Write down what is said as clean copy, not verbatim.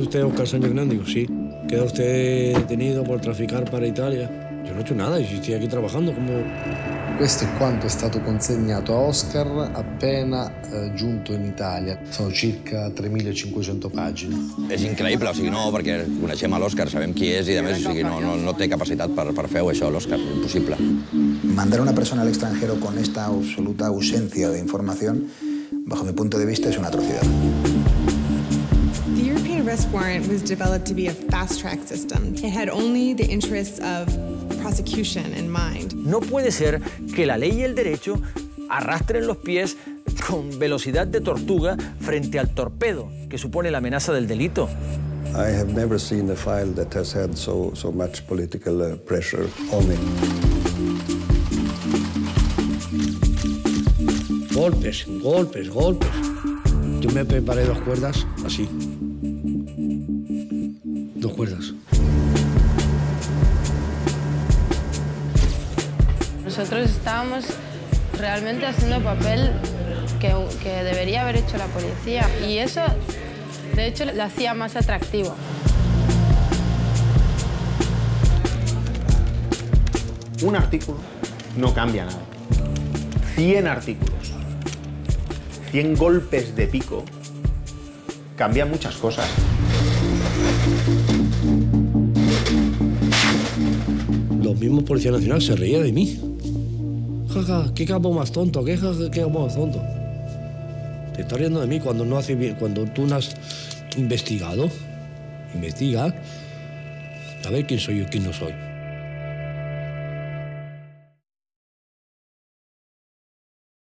usted Óscar Sánchez Grande? Digo, sí. ¿Queda usted detenido por traficar para Italia? Yo no he hecho nada, yo estoy aquí trabajando como... Questo è quanto è stato consegnato a Oscar appena giunto in Italia. Sono circa 3.500 pagine. És increïble, o sigui, no, perquè coneixem a l'Òscar, sabem qui és i, a més, o sigui, no té capacitat per fer-ho, això, l'Òscar, impossible. Mandar a una persona al extranjero con esta absoluta ausencia de información, bajo mi punto de vista, es una atrocidad. The European arrest warrant was developed to be a fast-track system. It had only the interests of prosecution in mind. No puede ser que la ley y el derecho arrastren los pies con velocidad de tortuga frente al torpedo que supone la amenaza del delito. I have never seen a file that has had so much political pressure on it. Golpes, golpes, golpes. Yo me preparé 2 cuerdas, así. 2 cuerdas. Nosotros estábamos realmente haciendo papel que debería haber hecho la policía y eso, de hecho, lo hacía más atractivo. Un artículo no cambia nada. 100 artículos, 100 golpes de pico, cambian muchas cosas. Los mismos policías nacionales se reían de mí. Jaja, qué capo más tonto, qué capo más tonto. Te estás riendo de mí cuando no haces bien, cuando tú no has investigado. Investiga a ver quién soy yo y quién no soy.